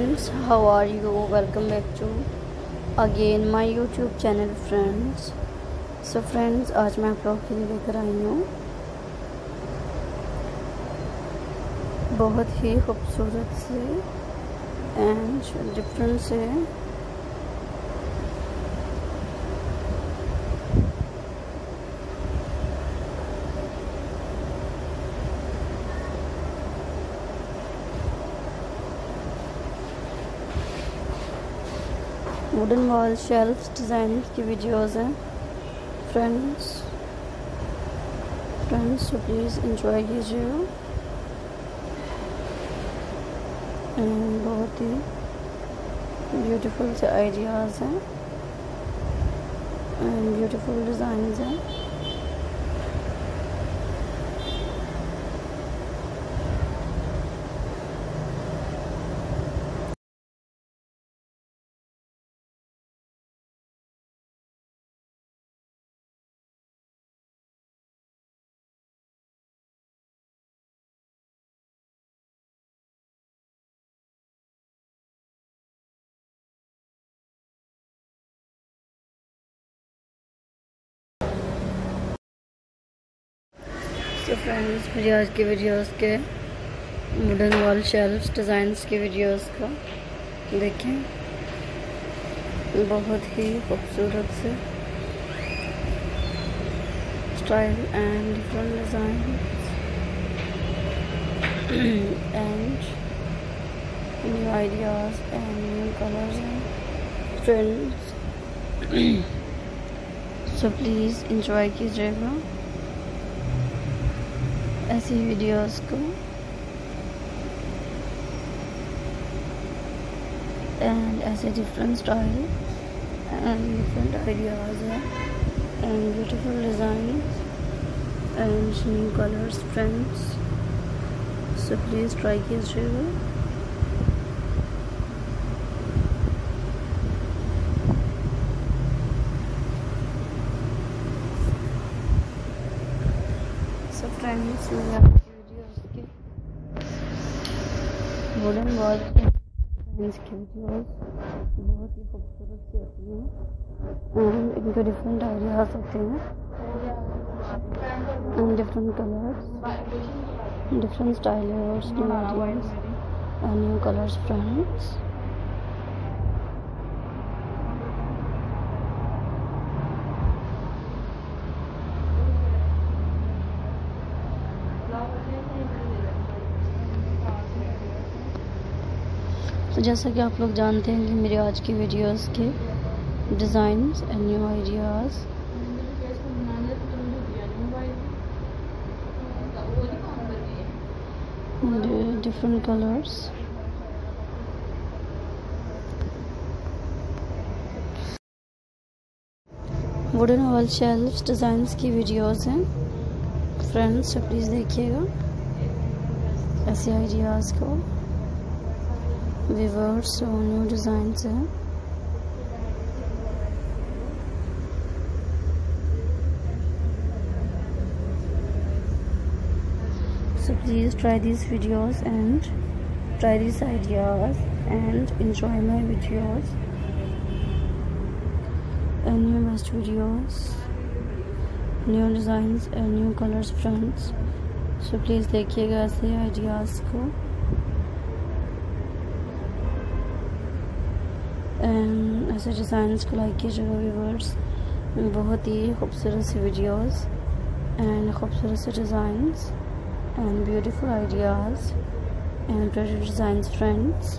friends, how are you? Welcome back to again my YouTube channel friends. So friends, आज मैं आप लोग के लिए लेकर आई हूँ बहुत ही खूबसूरत से एंड डिफरेंट से वुडन वॉल शेल्फ्स डिज़ाइन की वीडियोस हैं फ्रेंड्स तो प्लीज़ इंजॉय कीजिएगा एंड बहुत ही ब्यूटीफुल से आइडियाज़ हैं एंड ब्यूटीफुल डिज़ाइंस हैं। तो फ्रेंड्स मेरी आज की वीडियोस के वुडन वॉल शेल्फ्स डिज़ाइंस की वीडियोस को देखें, बहुत ही खूबसूरत से style and different design and new ideas and new colours and trends. So please enjoy कीजिएगा ऐसी वीडियोस को एंड ऐसे different style and different ideas हैं and beautiful design and new colours friends. So please try कीजिएगा। So friends मुझे आपकी videos की wooden wall की वीडियोस बहुत ही खूबसूरत सी होती हैं एंड इनके डिफरेंट आइडियाज़ होते हैं and different colours different styles new ideas and new colours friends. तो जैसा कि आप लोग जानते हैं कि मेरे आज की वीडियोस के designs and new ideas different colours wooden wall shelves designs की वीडियोस हैं फ्रेंड्स। तो प्लीज़ देखिएगा ऐसे आइडियाज़ को विवर्स और न्यू डिज़ाइंस हैं। So please try these videos and try these ideas and enjoy my videos and new best videos, new designs and new colors friends. So please देखिएगा ऐसे ideas को and ऐसे designs को like कीजिएगा viewers. बहुत ही खूबसूरत सी वीडियोस एंड खूबसूरत से designs and beautiful ideas and pretty designs friends।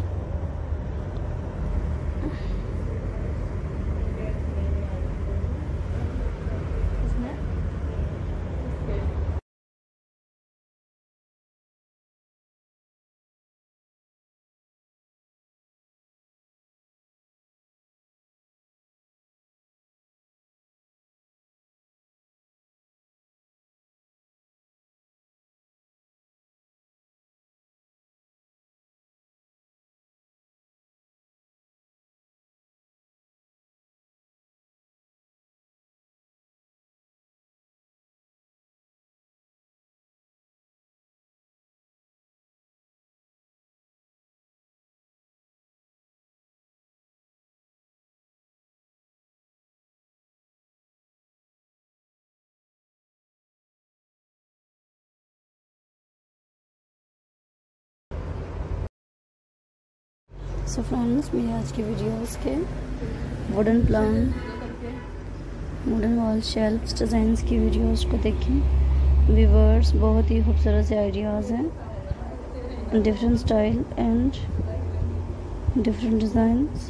So friends, मेरी आज की वीडियोस के wooden plan, wooden wall shelves designs की वीडियोस को देखें। व्यूअर्स, बहुत ही खूबसूरत से आइडियाज़ हैं, different style and different designs.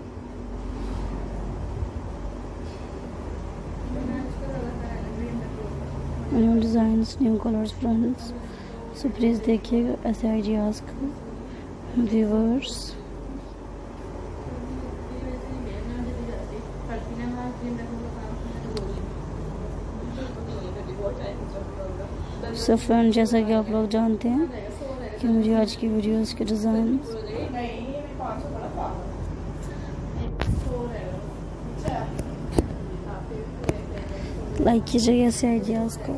New designs, new colours friends, so please देखिएगा ऐसे आइडियाज़ को व्यूअर्स। सो फ्रेंड, जैसा कि आप लोग जानते हैं कि मुझे आज की वीडियोस के डिज़ाइन लाइक कीजिएगा ऐसे आइडियाज़ को।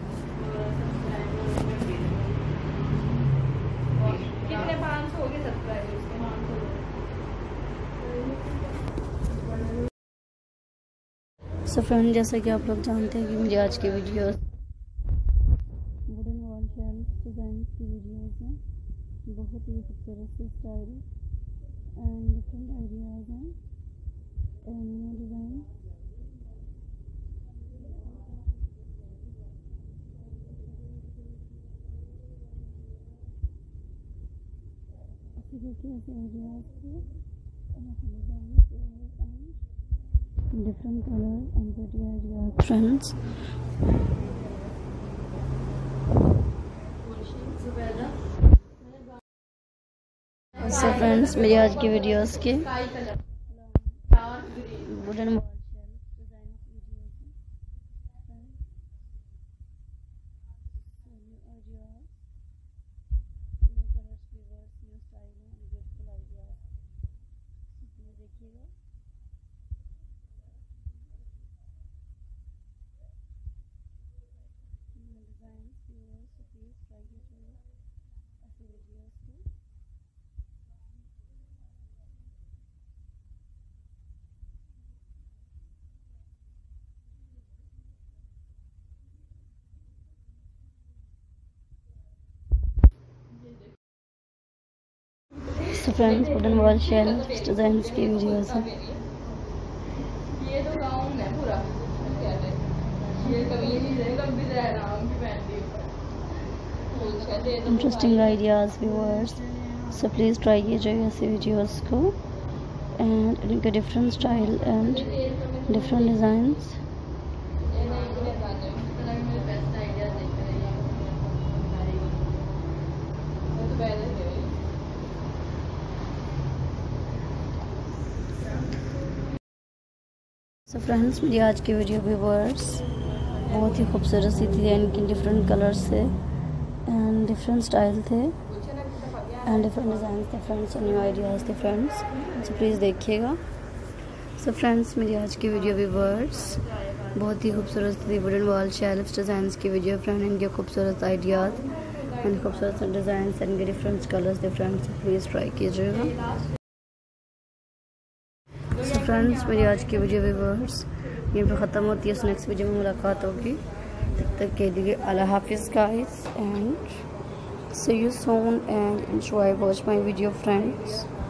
सो फ्रेंड, जैसा कि आप लोग जानते हैं कि मुझे आज की videos wooden wall shelf design की वीडियोस हैं, बहुत ही खूबसूरत से स्टाइल एंड डिफरेंट आइडियाज़ हैं एंड न्यू डिज़ाइन। देखिए ऐसे आइडियाज़ को different colors and pretty ideas friends। So friends, मेरी आज की वीडियोस के वुडन देखिएगा। So friends, wooden wall shelf designs की वीडियोस हैं। ये तो गाउन है पूरा, क्या है ये कमीज है, लंबी है आराम की पहनती हूं। Interesting ideas viewers, so please try कीजिएगा ऐसे वीडियोस को एंड इनके different style and different designs. So friends, मेरी आज की वीडियो व्यूअर्स बहुत ही खूबसूरत सी थी, इनके डिफरेंट कलर्स थे एंड डिफरेंट स्टाइल थे एंड डिफरेंट डिज़ाइन थे फ्रेंड्स और न्यू आइडियाज़ थे फ्रेंड्स, सो प्लीज़ देखिएगा। सो फ्रेंड्स, मेरी आज की वीडियो व्यूअर्स बहुत ही खूबसूरत थी, वुडन वॉल शेल्फ्स डिज़ाइंस की वीडियो फ्रेंड, इनके खूबसूरत आइडियाज़ एंड खूबसूरत डिज़ाइन इनके डिफरेंट कलर्स थे फ्रेंड्स, प्लीज़ ट्राई कीजिएगा। सो फ्रेंड्स, मेरी आज की वीडियो व्यूअर्स यहीं पे ख़त्म होती है, नेक्स्ट वीडियो में मुलाकात होगी, तब तक के लिए अल्लाह हाफिज़ guys and see you soon and enjoy watch my video friends.